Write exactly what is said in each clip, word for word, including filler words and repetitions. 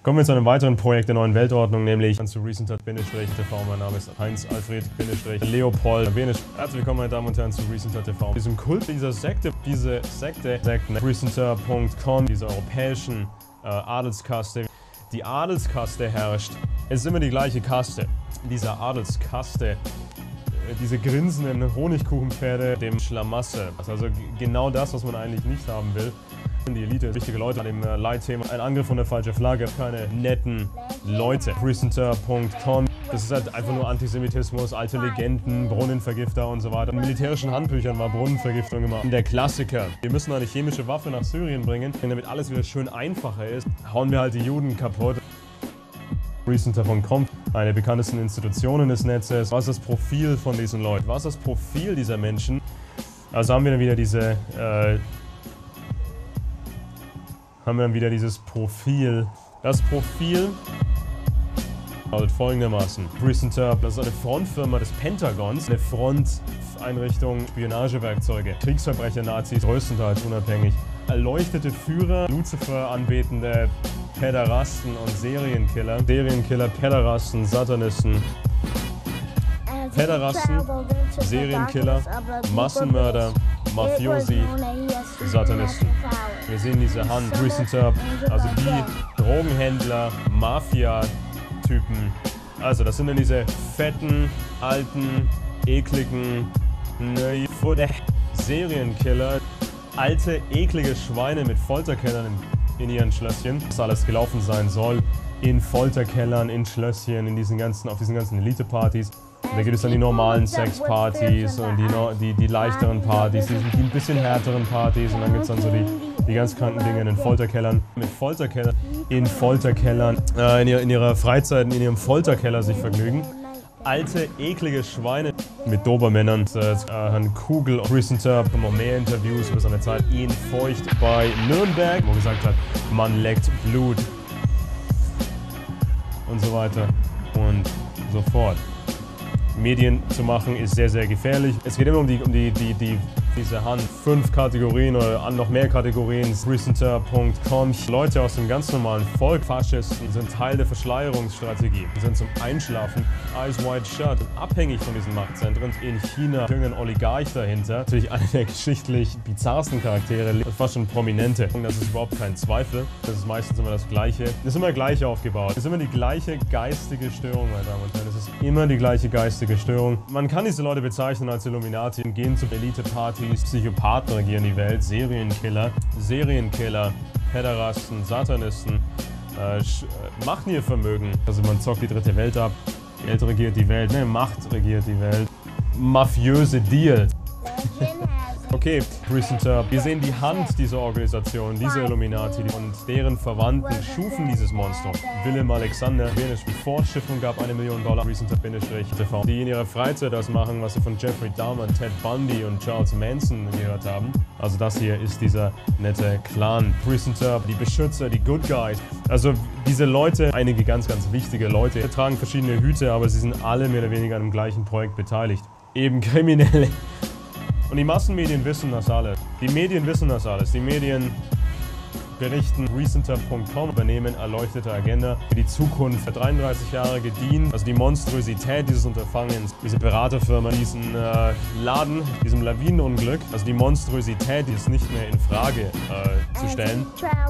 Kommen wir zu einem weiteren Projekt der neuen Weltordnung, nämlich zu Recenter-T V. Mein Name ist Heinz-Alfred-Leopold. Herzlich willkommen, meine Damen und Herren, zu Recenter-T V. Diesem Kult dieser Sekte, diese Sekte, Sekten, Recenter Punkt com, dieser europäischen äh, Adelskaste. Die Adelskaste herrscht. Es ist immer die gleiche Kaste. Dieser Adelskaste, äh, diese grinsenden Honigkuchenpferde, dem Schlamassel. Also genau das, was man eigentlich nicht haben will. Die Elite, wichtige Leute an dem äh, Leitthema. Ein Angriff von der falschen Flagge. Keine netten Leute. Recenter Punkt com. Das ist halt einfach nur Antisemitismus, alte Legenden, Brunnenvergifter und so weiter. In militärischen Handbüchern war Brunnenvergiftung immer der Klassiker. Wir müssen eine chemische Waffe nach Syrien bringen, damit alles wieder schön einfacher ist. Hauen wir halt die Juden kaputt. Recenter Punkt com, eine der bekanntesten Institutionen des Netzes. Was ist das Profil von diesen Leuten? Was ist das Profil dieser Menschen? Also haben wir dann wieder diese äh, haben wir dann wieder dieses Profil. Das Profil lautet folgendermaßen. Recenter, das ist eine Frontfirma des Pentagons, eine Fronteinrichtung Spionagewerkzeuge, Kriegsverbrecher, Nazis, größtenteils unabhängig, erleuchtete Führer, Lucifer anbetende Päderasten und Serienkiller, Serienkiller, Päderasten, Satanisten, Päderasten, Serienkiller, Massenmörder, Mafiosi, Satanisten. Wir sehen diese Hand, Recenter, also die Drogenhändler, Mafia-Typen. Also das sind dann diese fetten, alten, ekligen ne, Serienkiller, alte, eklige Schweine mit Folterkellern in, in ihren Schlösschen. Was alles gelaufen sein soll, in Folterkellern, in Schlösschen, in diesen ganzen, auf diesen ganzen Elite-Partys. Da gibt es dann die normalen Sexpartys und die, die, die leichteren Partys, die, die ein bisschen härteren Partys und dann gibt es dann so die, die ganz kranken Dinge in den Folterkellern. Mit Folterkellern, in Folterkellern, äh, in, ihrer, in ihrer Freizeit in ihrem Folterkeller sich vergnügen. Alte, eklige Schweine mit Dobermännern, äh, Herrn Kugel, Recenter, noch mehr Interviews über seine Zeit, ihn feucht bei Nürnberg, wo er gesagt hat, man leckt Blut und so weiter und so fort. Medien zu machen ist sehr, sehr gefährlich. Es geht immer um die, um die, die, die diese Hand. Fünf Kategorien oder noch mehr Kategorien. Recenter Punkt com. Leute aus dem ganz normalen Volk, Faschisten, sind Teil der Verschleierungsstrategie. Sie sind zum Einschlafen, eyes wide shut, abhängig von diesen Machtzentren. In China irgendein Oligarch dahinter. Natürlich einer der geschichtlich bizarrsten Charaktere, fast schon Prominente. Das ist überhaupt kein Zweifel. Das ist meistens immer das Gleiche. Das ist immer gleich aufgebaut. Das ist immer die gleiche geistige Störung, meine Damen und Herren. Das ist immer die gleiche geistige Störung. Man kann diese Leute bezeichnen als Illuminati und gehen zu Elite-Partys. Psychopathen regieren die Welt, Serienkiller, Serienkiller, Päderasten, Satanisten, äh, äh, machen ihr Vermögen. Also man zockt die dritte Welt ab, Geld regiert die Welt, ne, Macht regiert die Welt, mafiöse Deals. Okay, Recenter. Wir sehen die Hand dieser Organisation, dieser Illuminati und deren Verwandten schufen dieses Monstrum. Willem Alexander, die Fortschiffung gab eine Million Dollar, Recenter-T V, die in ihrer Freizeit das machen, was sie von Jeffrey Dahmer, Ted Bundy und Charles Manson gehört haben. Also das hier ist dieser nette Clan. Recenter, die Beschützer, die Good Guys. Also diese Leute, einige ganz, ganz wichtige Leute, tragen verschiedene Hüte, aber sie sind alle mehr oder weniger an dem gleichen Projekt beteiligt. Eben Kriminelle. Und die Massenmedien wissen das alles. Die Medien wissen das alles. Die Medien berichten, Recenter Punkt com übernehmen erleuchtete Agenda für die Zukunft. dreiunddreißig Jahre gedient, also die Monstrosität dieses Unterfangens, diese Beraterfirma, diesen äh, Laden, diesem Lawinenunglück, also die Monstrosität, die ist nicht mehr in Frage äh, zu stellen.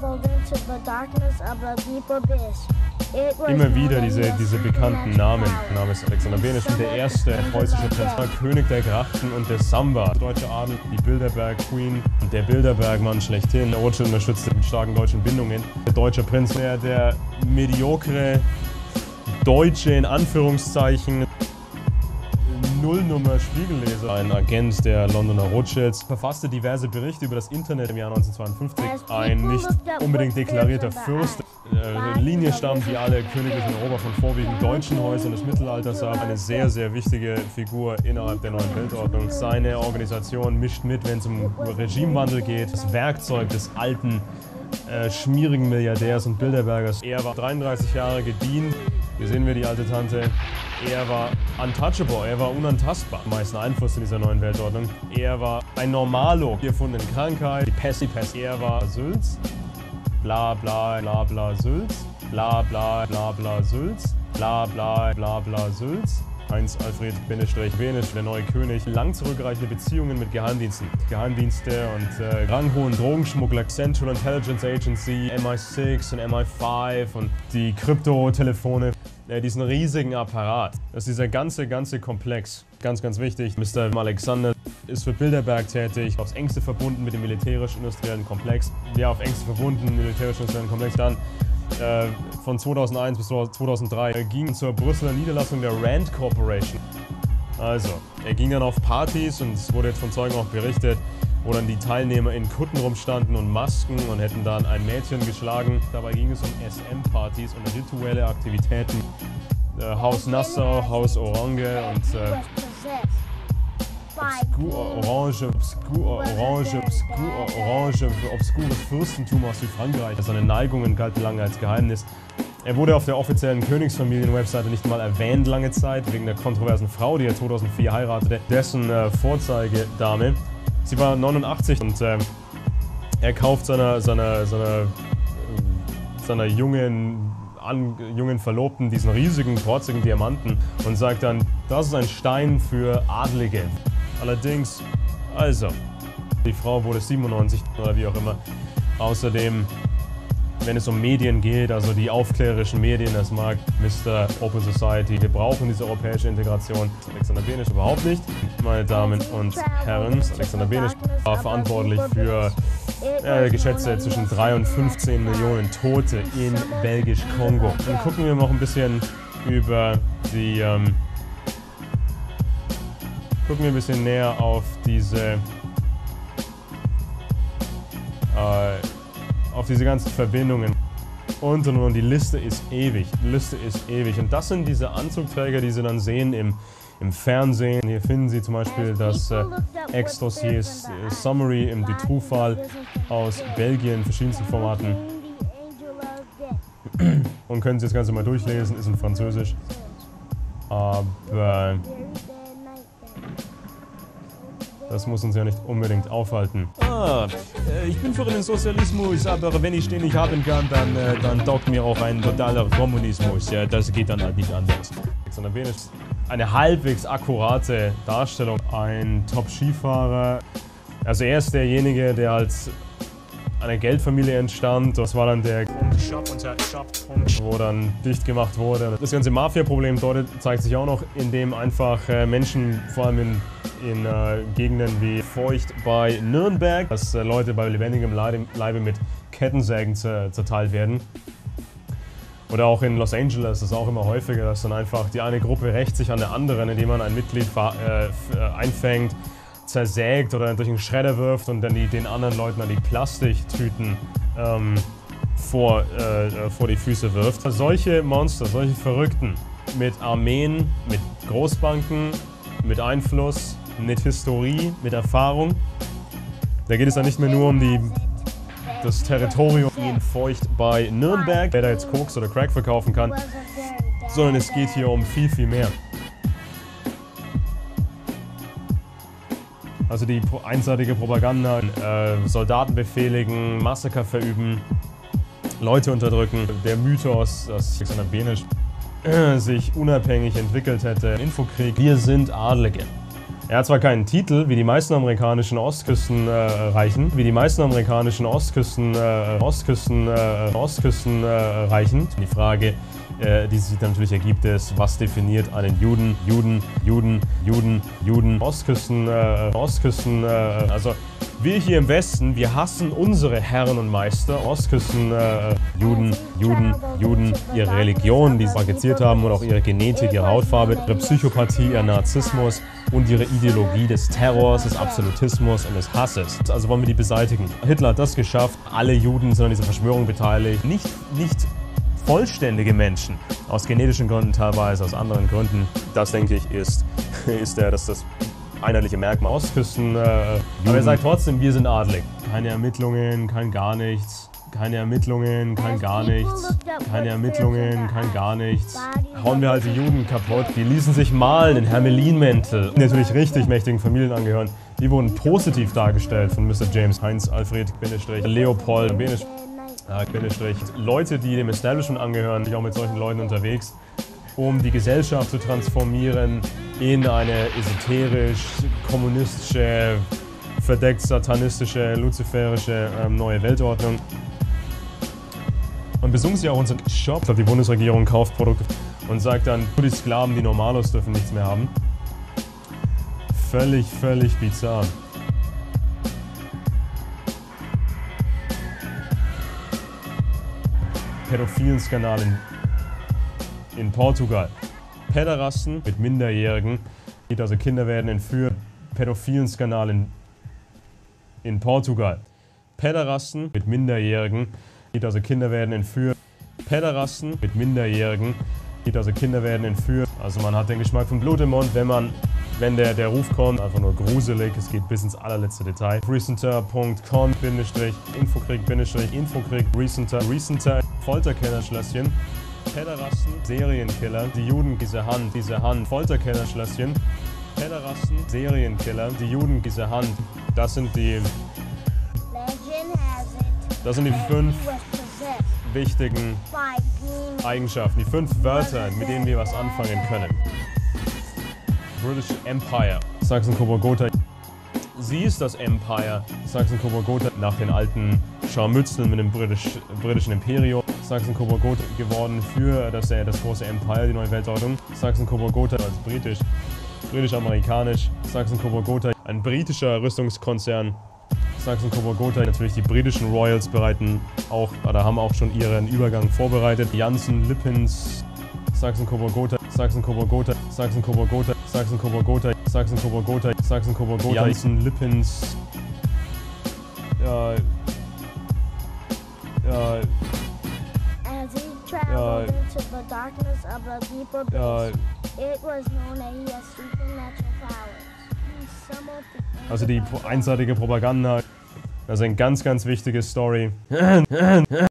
Immer wieder diese, diese bekannten Namen. Mein Name ist Alexander Benisch, der erste preußische Prinz, König der Grachten und des Samba. Der deutsche Adel, die Bilderberg Queen, der Bilderberg-Mann schlechthin. Rothschild unterstützte mit starken deutschen Bindungen. Der deutsche Prinz, der, der mediokre Deutsche in Anführungszeichen Nullnummer Spiegelleser, ein Agent der Londoner Rothschilds, verfasste diverse Berichte über das Internet im Jahr neunzehnhundertzweiundfünfzig. Ein nicht unbedingt deklarierter Fürst, äh, Linie stammt wie alle königlichen Europa von vorwiegend deutschen Häusern des Mittelalters ab. Eine sehr, sehr wichtige Figur innerhalb der neuen Weltordnung. Seine Organisation mischt mit, wenn es um Regimewandel geht. Das Werkzeug des alten, äh, schmierigen Milliardärs und Bilderbergers. Er war dreiunddreißig Jahre gedient. Hier sehen wir die alte Tante. Er war untouchable, er war unantastbar. Am meisten Einfluss in dieser neuen Weltordnung. Er war ein Normalo, die erfundene Krankheit, die Pest, die Pest. Er war Sülz. bla bla bla bla Sülz, bla bla bla bla Sülz, bla bla bla bla Sülz. Heinz Alfred Benisch, der neue König. Lang zurückreichende Beziehungen mit Geheimdiensten. Geheimdienste und äh, ranghohen Drogenschmuggler, Central Intelligence Agency, M I sechs und M I fünf und die Kryptotelefone. Äh, diesen riesigen Apparat. Das ist dieser ganze, ganze Komplex. Ganz, ganz wichtig. Mister Alexander ist für Bilderberg tätig, aufs engste verbunden mit dem militärisch-industriellen Komplex. Ja, auf engste verbunden, militärisch-industriellen Komplex. Dann äh, von zweitausendeins bis zweitausenddrei äh, ging zur Brüsseler Niederlassung der Rand Corporation. Also, er ging dann auf Partys und es wurde jetzt von Zeugen auch berichtet, wo dann die Teilnehmer in Kutten rumstanden und Masken und hätten dann ein Mädchen geschlagen. Dabei ging es um S M-Partys und rituelle Aktivitäten. Äh, Haus Nassau, Haus Orange und äh, Obskur Orange, Obskur Orange, Obskur Orange, obskures Fürstentum aus Südfrankreich. Seine Neigungen galten lange als Geheimnis. Er wurde auf der offiziellen Königsfamilien-Webseite nicht mal erwähnt lange Zeit, wegen der kontroversen Frau, die er zweitausendvier heiratete, dessen äh, Vorzeigedame. Sie war neunundachtzig und äh, er kauft seiner, seiner, seiner, seiner jungen, an, jungen Verlobten diesen riesigen, protzigen Diamanten und sagt dann, das ist ein Stein für Adlige. Allerdings, also, die Frau wurde siebenundneunzig oder wie auch immer. Außerdem, wenn es um Medien geht, also die aufklärerischen Medien, das mag Mister Open Society, wir brauchen diese europäische Integration. Alexander Benisch überhaupt nicht. Meine Damen und Herren, Alexander Benisch war verantwortlich für äh, geschätzte zwischen drei und fünfzehn Millionen Tote in Belgisch-Kongo. Dann gucken wir noch ein bisschen über die, ähm, gucken wir ein bisschen näher auf diese, äh, auf diese ganzen Verbindungen. Und und und, die Liste ist ewig, die Liste ist ewig. Und das sind diese Anzugträger, die Sie dann sehen im, im Fernsehen. Hier finden Sie zum Beispiel das äh, Ex-Dossier Summary im Dutroux-Fall aus Belgien in verschiedensten Formaten. Und können Sie das Ganze mal durchlesen, ist in Französisch. Aber das muss uns ja nicht unbedingt aufhalten. Ah, äh, ich bin für den Sozialismus, aber wenn ich den nicht haben kann, dann, äh, dann taugt mir auch ein totaler Kommunismus. Ja, das geht dann halt nicht anders. Alexander Benisch, eine halbwegs akkurate Darstellung. Ein Top-Skifahrer. Also er ist derjenige, der als einer Geldfamilie entstammt. Das war dann der Shop und der Shop, wo dann dicht gemacht wurde. Das ganze Mafia-Problem dort zeigt sich auch noch, indem einfach äh, Menschen, vor allem in, in äh, Gegenden wie Feucht bei Nürnberg, dass äh, Leute bei lebendigem Leibe, Leibe mit Kettensägen zerteilt werden. Oder auch in Los Angeles ist es auch immer häufiger, dass dann einfach die eine Gruppe rächt sich an der anderen, indem man ein Mitglied äh, einfängt, zersägt oder durch einen Schredder wirft und dann die, den anderen Leuten dann die Plastiktüten ähm, vor, äh, vor die Füße wirft. Solche Monster, solche Verrückten mit Armeen, mit Großbanken, mit Einfluss, mit Historie, mit Erfahrung. Da geht es dann nicht mehr nur um die, das Territorium in Feucht bei Nürnberg, wer da jetzt Koks oder Crack verkaufen kann, sondern es geht hier um viel, viel mehr. Also die einseitige Propaganda, äh, Soldaten befehligen, Massaker verüben, Leute unterdrücken. Der Mythos, dass Alexander Benisch äh, sich unabhängig entwickelt hätte. Infokrieg, wir sind Adlige. Er hat zwar keinen Titel, wie die meisten amerikanischen Ostküstenreichen, äh, wie die meisten amerikanischen Ostküsten, äh, Ostküsten, äh, Ostküsten äh, reichen. Die Frage, äh, die sich natürlich ergibt, ist, was definiert einen Juden, Juden, Juden, Juden, Juden, Ostküsten, äh, Ostküsten, äh, also wir hier im Westen, wir hassen unsere Herren und Meister, Ostküsten, äh, Juden, Juden, Juden, ihre Religion, die sie praktiziert haben und auch ihre Genetik, ihre Hautfarbe, ihre Psychopathie, ihr Narzissmus und ihre Ideologie des Terrors, des Absolutismus und des Hasses. Also wollen wir die beseitigen. Hitler hat das geschafft, alle Juden sind an dieser Verschwörung beteiligt. Nicht, nicht vollständige Menschen, aus genetischen Gründen teilweise, aus anderen Gründen. Das, denke ich, ist, ist der, dass das einheitliche Merkmal. Ostküsten, äh, aber er sagt trotzdem, wir sind adlig. Keine Ermittlungen, kein gar nichts. Keine Ermittlungen, kein gar nichts. Keine Ermittlungen, kein gar nichts. Hauen wir halt die Juden kaputt. Die ließen sich malen in Hermelinmäntel. Die natürlich richtig mächtigen Familien angehören. Die wurden positiv dargestellt von Mister James Heinz Alfred Benisch, Leopold Benisch. Bindestrich, Leute, die dem Establishment angehören, sich auch mit solchen Leuten unterwegs, um die Gesellschaft zu transformieren in eine esoterisch, kommunistische, verdeckt satanistische, luziferische ähm, neue Weltordnung. Und besungen sie auch unseren Shop. Die Bundesregierung kauft Produkte und sagt dann, nur die Sklaven, die Normalos, dürfen nichts mehr haben. Völlig, völlig bizarr. Pädophilen Skandal in, in Portugal. Päderasten mit Minderjährigen, also Kinder werden entführt. Pädophilen Skandal in, in Portugal. Päderasten mit Minderjährigen, also Kinder werden entführt. Päderasten mit Minderjährigen, also Kinder werden entführt. Also man hat den Geschmack von Blut im Mund, wenn man, wenn der, der Ruf kommt. Einfach nur gruselig, es geht bis ins allerletzte Detail. Recenter Punkt com Bindestrich Infokrieg Bindestrich Infokrieg Recenter Recenter Folterkellerschlösschen. Päderasten, Serienkiller, die Juden, diese Hand, diese Hand, Folterkellerschlösschen. Päderasten, Serienkiller, die Juden, diese Hand. Das sind die, das sind die fünf wichtigen Eigenschaften, die fünf Wörter, mit denen wir was anfangen können. British Empire, Sachsen-Coburg-Gotha. Sie ist das Empire, Sachsen-Coburg-Gotha, nach den alten Scharmützeln mit dem British, britischen Imperium. Sachsen-Coburg-Gotha geworden für das, das große Empire, die neue Weltordnung. Sachsen-Coburg-Gotha als britisch, britisch-amerikanisch. Sachsen-Coburg-Gotha, ein britischer Rüstungskonzern. Sachsen-Coburg-Gotha, natürlich die britischen Royals bereiten auch, oder haben auch schon ihren Übergang vorbereitet. Janssen, Lippens, Sachsen-Coburg-Gotha, Sachsen-Coburg-Gotha, Sachsen-Coburg-Gotha, Sachsen-Coburg-Gotha, Sachsen-Coburg-Gotha, Sachsen-Coburg-Gotha, Janssen, Lippens, ja, ja, As he traveled Ja. into the darkness of a deeper abyss, ja, it was known that he has supernatural powers. He summoned the also die einseitige Propaganda, das ist eine ganz, ganz wichtige Story.